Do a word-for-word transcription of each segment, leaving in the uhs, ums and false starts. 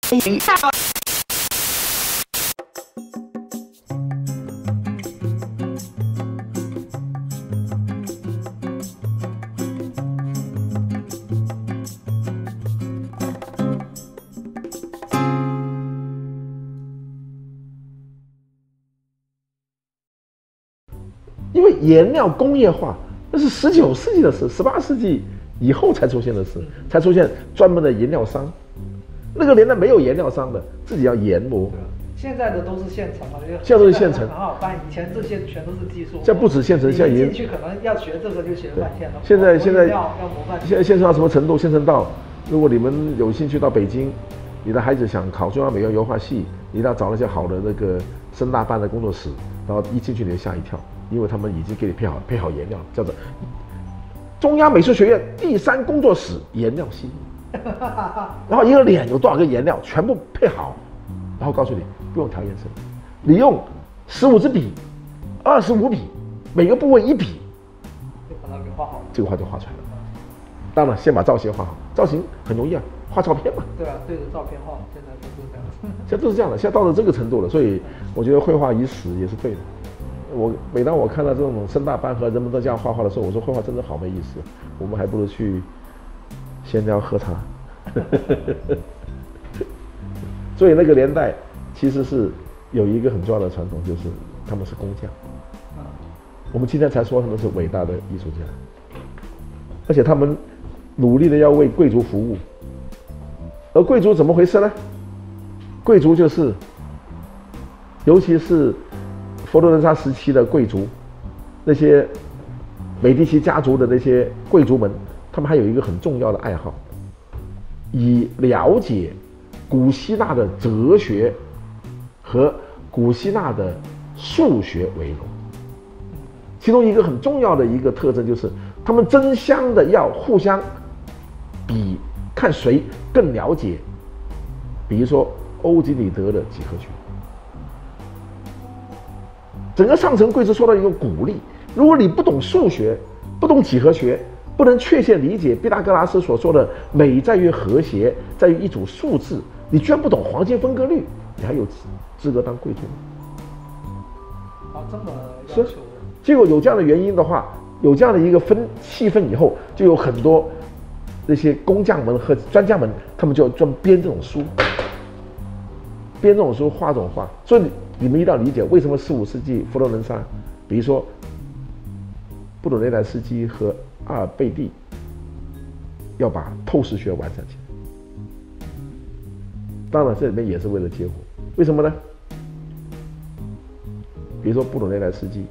因为颜料工业化那是十九世纪的事，十八世纪以后才出现的事，才出现专门的颜料商。那个年代没有颜料商的，自己要研磨。 现在的都是现成的， 现在都是现成， 很好办。以前这些全都是技术。 现在不止现成，现在已经进去可能要学这个就学半天了。 现在现在要要磨半天。 现在现成到什么程度？现成到，如果你们有兴趣到北京，你的孩子想考中央美院油画系，你一定要找那些好的那个深大班的工作室，然后一进去你就吓一跳。因为他们已经给你配好配好颜料，叫做中央美术学院第三工作室颜料系，然后一个脸有多少个颜料全部配好，然后告诉你不用调颜色，你用十五支笔，二十五笔，每个部位一笔， 就把它给画好了， 这个画就画出来了。当然先把造型画好，造型很容易啊，画照片嘛。 对啊，对着照片画，现在都是这样。 现在都是这样的，现在到了这个程度了，所以我觉得绘画已死也是对的。我每当我看到这种深大班和人们都这样画画的时候，我说绘画真的好没意思，我们还不如去闲聊喝茶。所以那个年代其实是有一个很重要的传统，就是他们是工匠。我们今天才说他们是伟大的艺术家，而且他们努力的要为贵族服务。而贵族怎么回事呢？贵族就是，尤其是佛罗伦萨时期的贵族，那些美第奇家族的那些贵族们，他们还有一个很重要的爱好，以了解古希腊的哲学和古希腊的数学为荣。其中一个很重要的一个特征就是，他们争相的要互相比，看谁更了解，比如说欧几里得的几何学。整个上层贵族受到一个鼓励，如果你不懂数学，不懂几何学，不能确切理解毕达哥拉斯所说的美在于和谐，在于一组数字，你居然不懂黄金分割率，你还有资格当贵族吗？ 啊，这么要求。 结果有这样的原因的话，有这样的一个分气氛以后，就有很多那些工匠们和专家们，他们就专编这种书，编这种书，画这种画。所以你们一定要理解为什么十五世纪佛罗伦萨，比如说布鲁内莱斯基和阿尔贝蒂要把透视学完善起来。当然，这里面也是为了接火。为什么呢？比如说布鲁内莱斯基，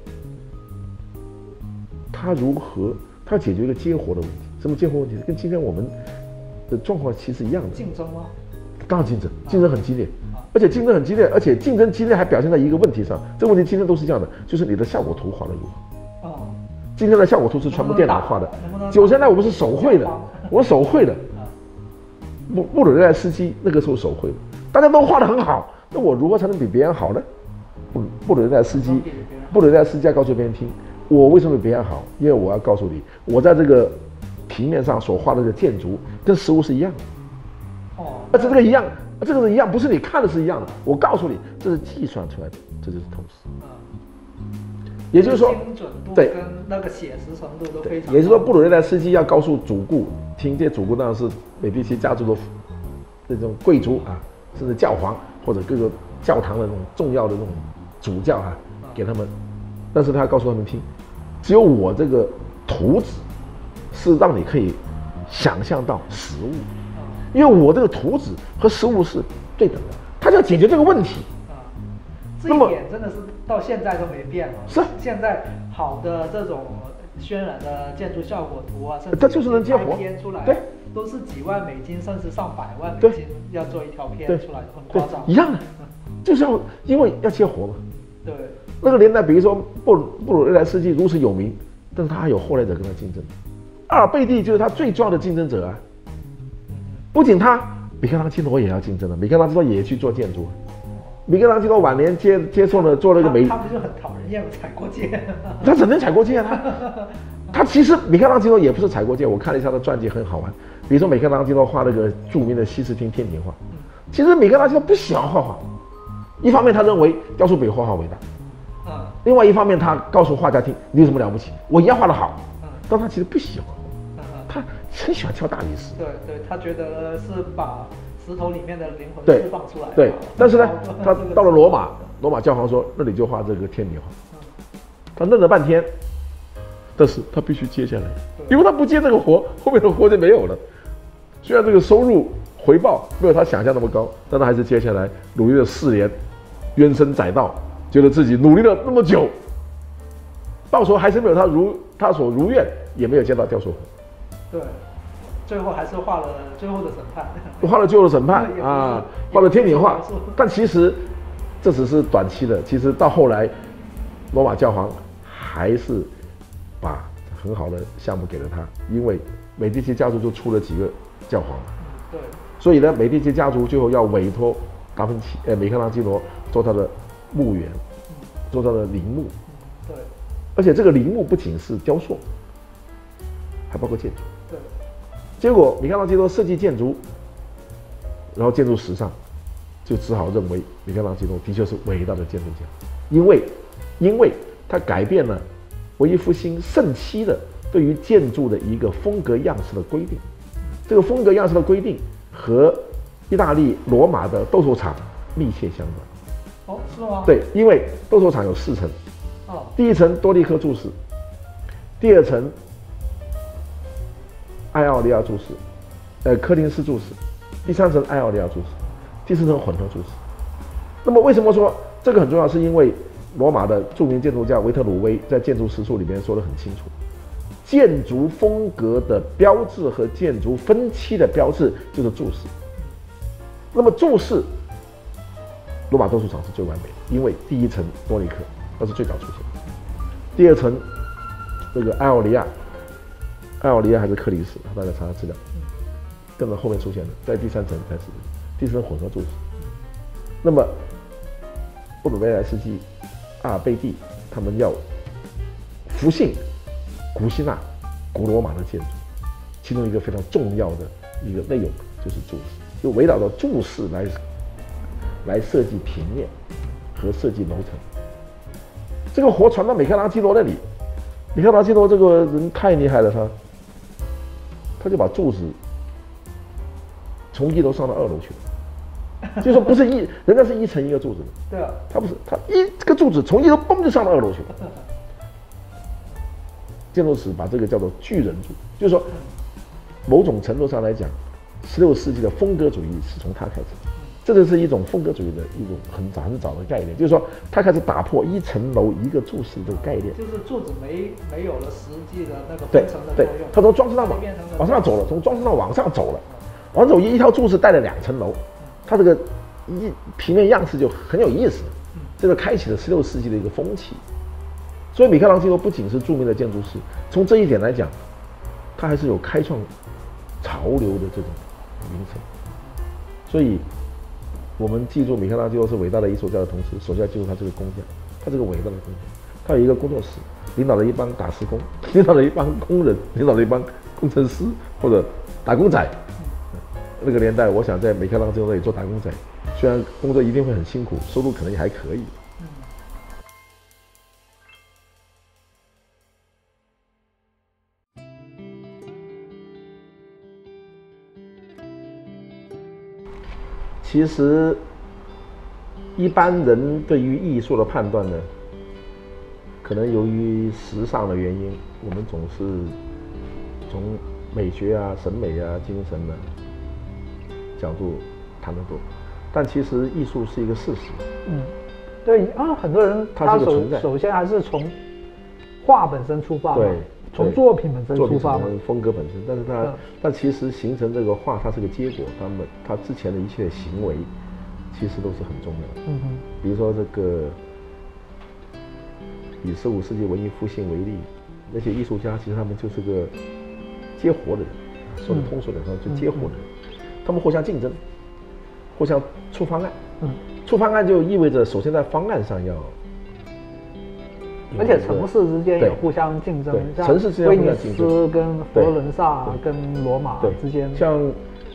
他如何他解决一个接活的问题？什么接活问题？跟今天我们的状况其实一样的。 竞争吗？ 当然竞争，竞争很激烈，而且竞争很激烈，而且竞争激烈还表现在一个问题上。这个问题今天都是这样的，就是你的效果图画的如何。哦。今天的效果图是全部电脑画的，九十年代我们是手绘的，我手绘的。布布鲁内莱斯基那个时候手绘的，大家都画得很好，那我如何才能比别人好呢？布布鲁内莱斯基，布鲁内莱斯基要告诉别人听。我为什么比别人好？因为我要告诉你，我在这个平面上所画的这个建筑跟实物是一样的。哦，而且这个一样，这个是一样，不是你看的是一样的。我告诉你，这是计算出来的，这就是透视。嗯，也就是说， 精准度跟那个写实程度都非常。 也就是说，布鲁内莱斯基要告诉主顾，听这些主顾当然是美第奇家族的这种贵族啊，甚至教皇或者各个教堂的那种重要的那种主教啊，给他们。但是他告诉他们听，只有我这个图纸是让你可以想象到实物，因为我这个图纸和实物是对等的，他就要解决这个问题。 啊，这一点真的是到现在都没变了。 是， 现在好的这种渲染的建筑效果图啊，甚至它就是能接活片出来， 对， 都是几万美金甚至上百万美金要做一条片出来，很夸张。 一样的，就是要因为要接活嘛。 对。 那个年代，比如说布布鲁内莱斯基如此有名，但是他还有后来者跟他竞争。阿尔贝蒂就是他最重要的竞争者啊。不仅他，米开朗基罗也要竞争了。米开朗基罗也去做建筑。米开朗基罗晚年接接受了做了一个美， 他不是很讨人厌踩过界？ 他整天踩过界啊！他他其实米开朗基罗也不是踩过界。我看了一下他传记，很好玩。比如说米开朗基罗画那个著名的西斯汀天庭画， 其实米开朗基罗不喜欢画画，一方面他认为雕塑比画画伟大，嗯，另外一方面他告诉画家听，你有什么了不起？我一样画得好，嗯，但他其实不喜欢，嗯、他很喜欢跳大理石。 对对，他觉得是把石头里面的灵魂释放出来。 对，但是呢，他到了罗马，罗马教皇说，那你就画这个天女画，嗯、他愣了半天，但是他必须接下来，因为他不接这个活，后面的活就没有了。虽然这个收入回报没有他想象那么高，但他还是接下来努力了四年，冤声载道，觉得自己努力了那么久，到时候还是没有他如他所如愿，也没有见到雕塑活。 对，最后还是画了最后的审判， 画了最后的审判啊，画了天女画，但其实这只是短期的，其实到后来，罗马教皇还是把很好的项目给了他，因为美第奇家族就出了几个教皇， 对， 所以呢，美第奇家族最后要委托达芬奇、呃米开朗基罗做他的墓园，做他的陵墓， 对， 而且这个陵墓不仅是雕塑，还包括建筑， 对， 结果米开朗基罗设计建筑，然后建筑史上就只好认为米开朗基罗的确是伟大的建筑家，因为因为他改变了文艺复兴盛期的对于建筑的一个风格样式的规定。这个风格样式的规定和意大利罗马的斗兽场密切相关。 哦，是吗？ 对，因为斗兽场有四层，哦，第一层多利克柱式，第二层埃奥利亚柱式，呃，柯林斯柱式，第三层埃奥利亚柱式，第四层混合柱式。那么为什么说这个很重要？是因为罗马的著名建筑家维特鲁威在建筑实述里面说得很清楚。建筑风格的标志和建筑分期的标志就是柱式。那么柱式，罗马斗兽场是最完美的，因为第一层多利克，那是最早出现的；第二层这个埃奥利亚，埃奥利亚还是克里斯，大家查查资料，跟着后面出现的，在第三层才是第四层混合柱式。那么布鲁维莱斯基、阿尔贝蒂他们要复兴古希腊、古罗马的建筑，其中一个非常重要的一个内容就是柱式，就围绕着柱式来来设计平面和设计楼层。这个活传到米开朗基罗那里，米开朗基罗这个人太厉害了，他他就把柱子从一楼上到二楼去了，就是说不是一，人家是一层一个柱子的， 对啊， 他不是，他一这个柱子从一楼嘣就上到二楼去了。建筑史把这个叫做巨人柱，就是说，某种程度上来讲，十六世纪的风格主义是从他开始，这就是一种风格主义的一种很早很早的概念，就是说他开始打破一层楼一个柱式这个概念， 就是柱子没没有了实际的那个分层的作用， 他从装饰上往往上走了，从装饰上往上走了，往走一条柱式带了两层楼，他这个一平面样式就很有意思，这个开启了十六世纪的一个风气。所以米开朗基罗不仅是著名的建筑师，从这一点来讲，他还是有开创潮流的这种名声。所以，我们记住米开朗基罗是伟大的艺术家的同时，首先要记住他这个工匠，他这个伟大的工匠，他有一个工作室，领导了一帮打石工，领导了一帮工人，领导了一帮工程师或者打工仔。那个年代，我想在米开朗基罗那里做打工仔，虽然工作一定会很辛苦，收入可能也还可以。其实，一般人对于艺术的判断呢，可能由于时尚的原因，我们总是从美学啊、审美啊、精神的角度谈得多，但其实艺术是一个事实。 嗯，对啊，很多人他首首先还是从画本身出发， 对， 从作品本身出发， 风格本身，但是它但其实形成这个画，它是个结果，他们它之前的一切行为，其实都是很重要的。嗯哼，比如说这个，以十五世纪文艺复兴为例，那些艺术家其实他们就是个接活的人，说的通俗点说，就接活的人，他们互相竞争，互相出方案。嗯，出方案就意味着首先在方案上要。 而且城市之间也互相竞争， 城市之间威尼斯跟佛罗伦萨跟罗马之间， 像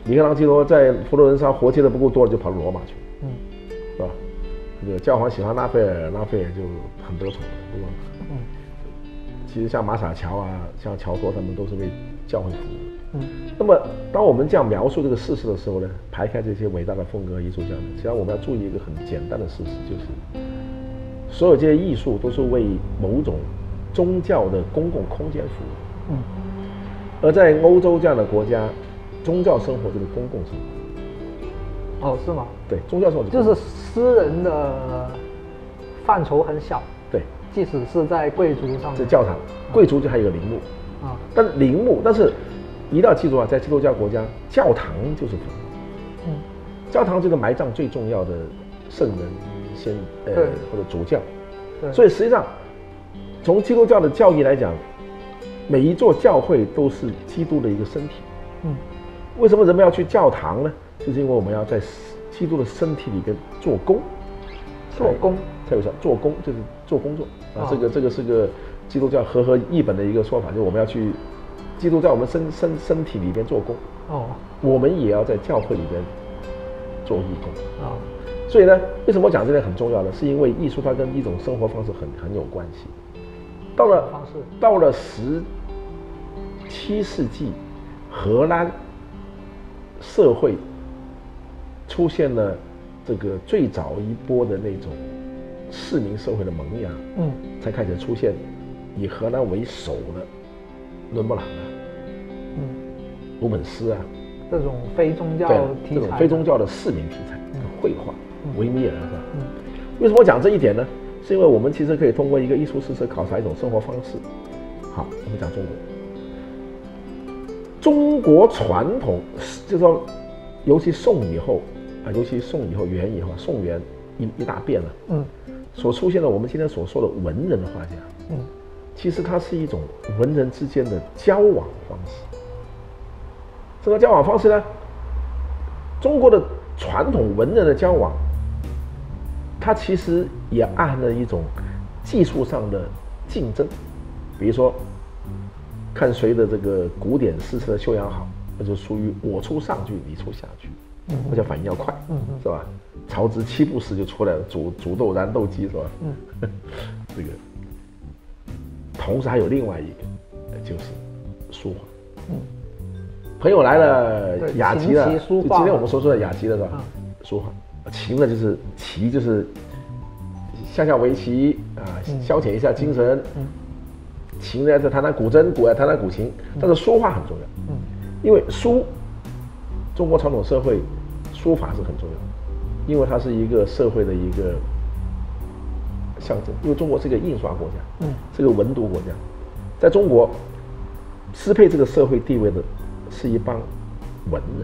米开朗基罗在佛罗伦萨活接的不够多了，就跑到罗马去， 嗯， 是吧？这个教皇喜欢拉斐尔，拉斐尔就很得宠了，对吧？嗯，其实像马萨乔啊，像乔托他们都是为教会服务。嗯，那么当我们这样描述这个事实的时候呢，排开这些伟大的风格艺术家呢，实际上我们要注意一个很简单的事实，就是所有这些艺术都是为某种宗教的公共空间服务。嗯，而在欧洲这样的国家，宗教生活就是公共生活。哦，是吗？ 对，宗教生活就是私人的范畴很小。 对， 即使是在贵族上面， 这教堂，贵族就还有个陵墓啊，但陵墓，但是一定要记住啊，在基督教国家，教堂就是坟。嗯，教堂这个埋葬最重要的圣人、先呃或者主教。对，所以实际上，从基督教的教义来讲，每一座教会都是基督的一个身体。嗯，为什么人们要去教堂呢？就是因为我们要在基督的身体里边做工。 做工才有啥？做工就是做工作啊，哦、这个这个是个基督教和合译本的一个说法，就是我们要去基督在我们身身身体里边做工。哦，我们也要在教会里边做义工啊。哦、所以呢，为什么我讲这点很重要呢？是因为艺术它跟一种生活方式很很有关系。到了到了十七世纪，荷兰社会出现了这个最早一波的那种市民社会的萌芽，嗯，才开始出现以荷兰为首的伦勃朗啊，嗯，鲁本斯啊， 这种非宗教题材， 这种非宗教的市民题材，嗯、绘画，维米尔是吧？嗯，为什么我讲这一点呢？是因为我们其实可以通过一个艺术史册考察一种生活方式。好，我们讲中国，中国传统就是说，尤其宋以后。啊，尤其宋以后、元以后，宋元一一大变了，嗯，所出现的我们今天所说的文人画家，嗯，其实它是一种文人之间的交往方式。这个交往方式呢，中国的传统文人的交往，它其实也暗含了一种技术上的竞争，比如说，看谁的这个古典诗词的修养好，那就属于我出上句，你出下句。而且反应要快，嗯嗯，是吧？曹植七步诗就出来了，煮煮豆燃豆萁，是吧？嗯，这个。同时还有另外一个，就是书画。嗯，朋友来了，雅集了，就今天我们所说的雅集了，是吧？书画，琴呢就是棋，就是下下围棋啊，消遣一下精神。嗯，琴呢就弹弹古筝，古啊弹弹古琴，但是书画很重要。嗯，因为书，中国传统社会。书法是很重要的，因为它是一个社会的一个象征。因为中国是一个印刷国家，嗯，是个文读国家，在中国，支配这个社会地位的是一帮文人。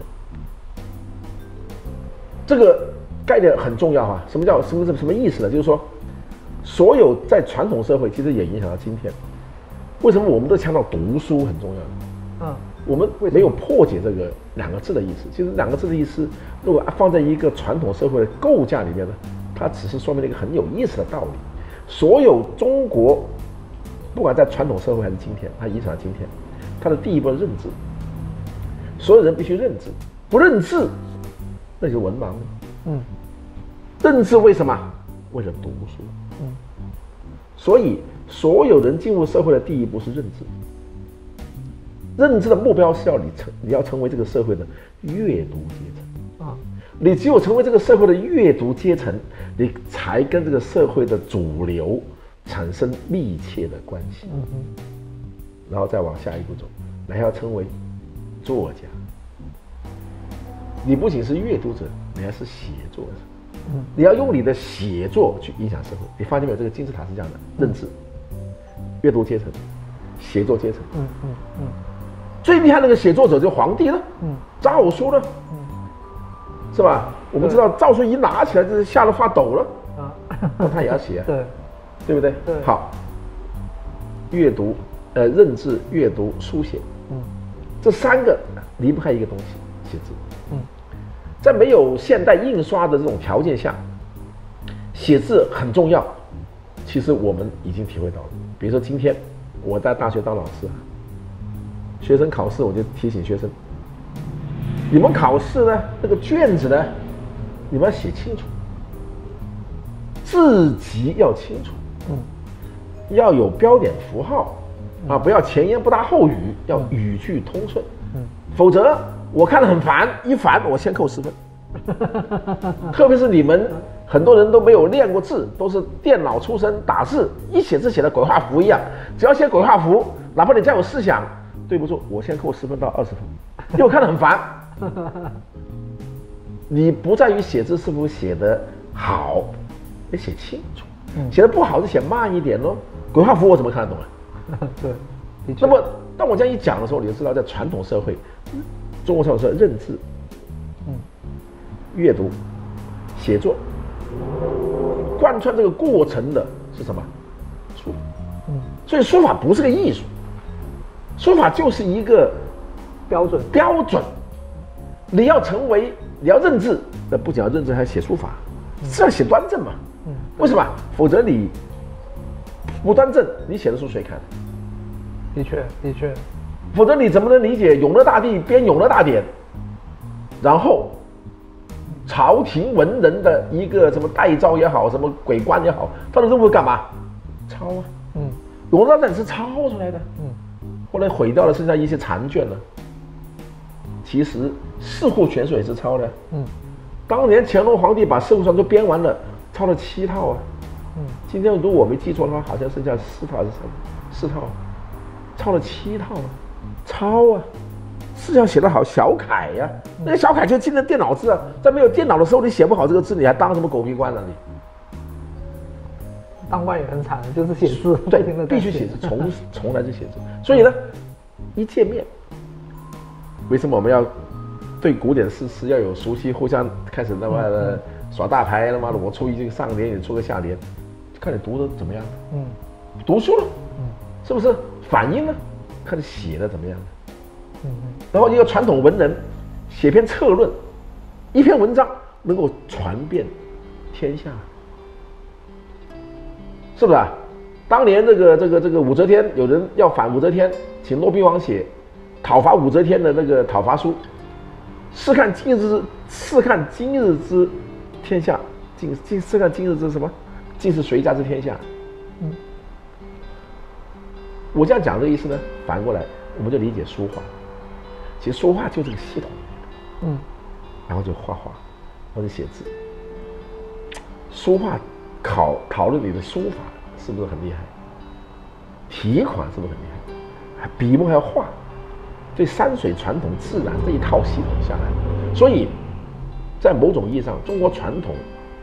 这个概念很重要啊！什么叫什么什么意思呢？就是说，所有在传统社会其实也影响到今天。为什么我们都强调读书很重要呢？嗯。我们没有破解这个两个字的意思。其实两个字的意思，如果放在一个传统社会的构架里面呢，它只是说明了一个很有意思的道理。所有中国，不管在传统社会还是今天，它影响到今天，它的第一步认字。所有人必须认字，不认字，那就是文盲。嗯，认字为什么？为了读书。嗯，所以所有人进入社会的第一步是认字。认知的目标是要你成，你要成为这个社会的阅读阶层啊！你只有成为这个社会的阅读阶层，你才跟这个社会的主流产生密切的关系。嗯哼，然后再往下一步走，你还要成为作家。你不仅是阅读者，你还是写作者。嗯，你要用你的写作去影响社会。你发现没有？这个金字塔是这样的：认知、阅读阶层、写作阶层。嗯嗯嗯。最厉害那个写作者就是皇帝了，嗯，诏书了，嗯，是吧？我们知道诏书一拿起来就是吓得发抖了，啊，那他也要写啊，对，对不对？对，好，阅读，呃，认字、阅读、书写，嗯，这三个离不开一个东西，写字，嗯，在没有现代印刷的这种条件下，写字很重要。其实我们已经体会到了，比如说今天我在大学当老师啊。学生考试，我就提醒学生， 你们考试呢，那个卷子呢，你们要写清楚，字迹要清楚，嗯，要有标点符号，啊，不要前言不搭后语，要语句通顺，嗯，否则我看得很烦，一烦我先扣十分。特别是你们很多人都没有练过字，都是电脑出身，打字一写字写的鬼画符一样，只要写鬼画符，哪怕你再有思想，对不住，我先扣十分到二十分，因为我看得很烦。你不在于写字是否写得好，得写清楚，写得不好就写慢一点咯。鬼画符我怎么看得懂啊？ 对。 那么当我这样一讲的时候，你就知道在传统社会，中国传统社会认字。阅读、写作，贯穿这个过程的是什么？书法。嗯，所以书法不是个艺术，书法就是一个标准。 标准，你要成为，你要认字，那不仅要认字，还要写书法，是要写端正嘛。嗯，为什么？否则你不端正，你写的书谁看？ 的确，的确。 否则你怎么能理解永乐大帝编永乐大典，然后朝廷文人的一个什么代诏也好，什么鬼官也好，他的任务干嘛？抄啊，嗯，永乐大典是抄出来的，嗯，后来毁掉了，剩下一些残卷了。其实《四库全书》也是抄的，嗯，当年乾隆皇帝把《四库全书》编完了，抄了七套啊，嗯，今天如果我没记错的话，好像剩下四套还是什么？四套，抄了七套啊，抄啊。字要写得好，小楷呀、啊，那个小楷就进了电脑字啊，在没有电脑的时候，你写不好这个字，你还当什么狗屁官呢、啊？你当官也很惨，就是写字， 对，必须写字，从从来就写字。所以呢，一见面，为什么我们要对古典诗词要有熟悉，互相开始那么耍大牌？他妈的，我出一个上联，你出个下联，看你读的怎么样？嗯，读书了，嗯，是不是？反应呢？看你写的怎么样？然后一个传统文人写篇策论，一篇文章能够传遍天下，是不是啊？当年这个这个这个武则天，有人要反武则天，请骆宾王写讨伐武则天的那个讨伐书，试看今日之试看今日之天下，今今试看今日之什么？尽是谁家之天下？嗯，我这样讲的意思呢，反过来我们就理解书画。其实说话就这个系统，嗯，然后就画画，或者写字。书画考讨论你的书法是不是很厉害？题款是不是很厉害？笔墨还要画，对山水传统自然这一套系统下来，所以在某种意义上，中国传统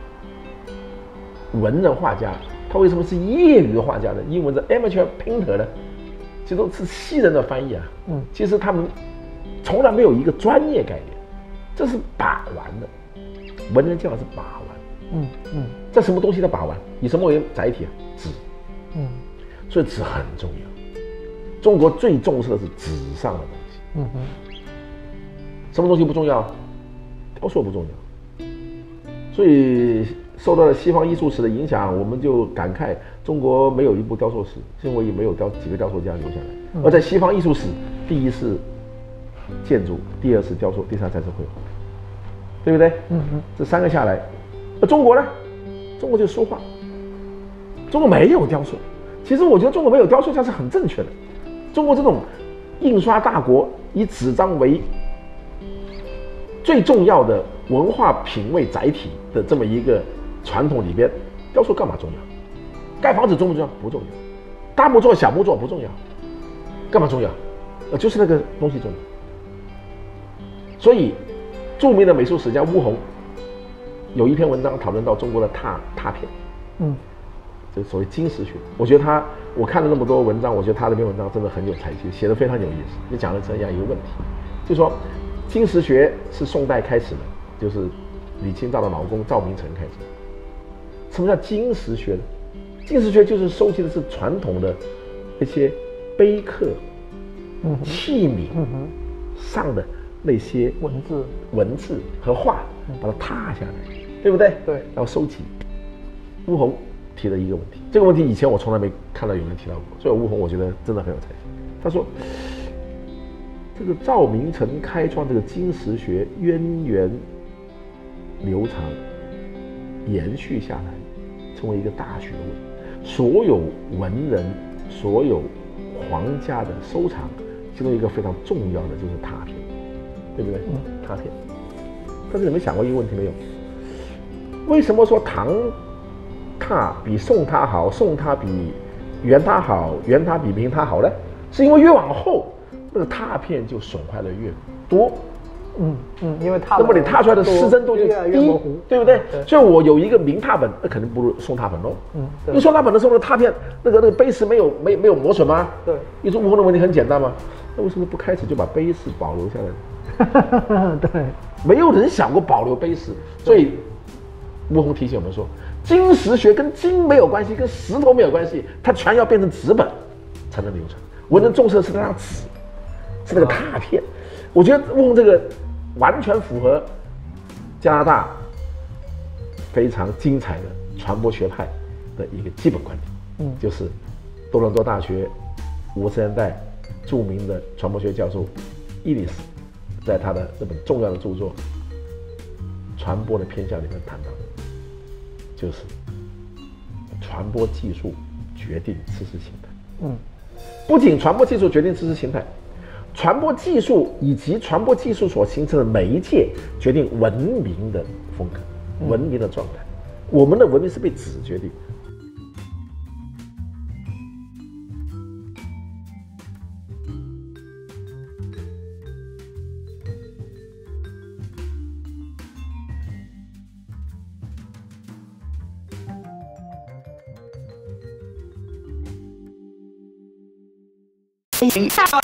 文人画家他为什么是业余画家呢？英文的 amateur painter 呢？其实都是西人的翻译啊，嗯，其实他们从来没有一个专业概念，这是把玩的，文人教是把玩，嗯嗯，这什么东西的把玩？以什么为载体啊？纸，嗯，所以纸很重要。中国最重视的是纸上的东西，嗯哼，什么东西不重要？雕塑不重要，所以受到了西方艺术史的影响，我们就感慨中国没有一部雕塑史，是因为没有雕几个雕塑家留下来，而在西方艺术史，第一是建筑，第二是雕塑，第三才是绘画，对不对？嗯嗯，这三个下来，而中国呢？中国就是书画，中国没有雕塑。其实我觉得中国没有雕塑家是很正确的。中国这种印刷大国，以纸张为最重要的文化品味载体的这么一个传统里边，雕塑干嘛重要？盖房子重不重要？不重要。大木做小木做不重要，干嘛重要？呃，就是那个东西重要。所以，著名的美术史家巫洪有一篇文章讨论到中国的拓拓片，嗯，这所谓金石学。我觉得他，我看了那么多文章，我觉得他那篇文章真的很有才气，写得非常有意思。就讲了这样一个问题，就说金石学是宋代开始的，就是李清照的老公赵明诚开始的。什么叫金石学呢？金石学就是收集的是传统的那些碑刻、嗯、器皿上的那些文字、 文字和画，把它拓下来，对不对？ 对， 然后收集。巫洪提了一个问题，这个问题以前我从来没看到有人提到过，所以巫洪我觉得真的很有才气。他说， 这个赵明诚开创这个经史学源远流长，延续下来，成为一个大学问。所有文人，所有皇家的收藏，其中一个非常重要的就是拓片，对不对？嗯，拓片。但是你们想过一个问题没有？为什么说唐拓比宋拓好，宋拓比元拓好，元拓比明拓好呢？是因为越往后，那个拓片就损坏的越多。 嗯嗯，因为拓， 那么你拓出来的失真度就低，对不对？ 对， 所以我有一个明拓本，那肯定不如宋拓本喽。嗯，因为宋拓本的时候，那拓片那个那个碑石没有没没有磨损吗？ 对。 你说吴红的问题很简单吗？那为什么不开始就把碑石保留下来？对， 没有人想过保留碑石，所以吴红提醒我们说，经史学跟经没有关系，跟石头没有关系，它全要变成纸本才能流传。文人重视的是那张纸，是那个拓片。我觉得吴红这个完全符合加拿大非常精彩的传播学派的一个基本观点，嗯，就是多伦多大学五十年代著名的传播学教授伊里斯在他的那本重要的著作《传播的偏向》里面谈到，就是传播技术决定知识形态。嗯，不仅传播技术决定知识形态，传播技术以及传播技术所形成的媒介决定文明的风格、文明的状态。我们的文明是被纸决定的。 大